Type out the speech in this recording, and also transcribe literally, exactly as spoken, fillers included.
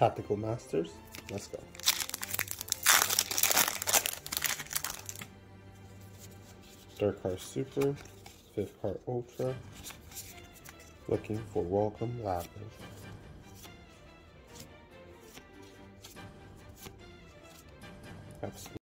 Tactical Masters. Let's go. Third card Super. Fifth card Ultra. Looking for Welcome Labrynth. Have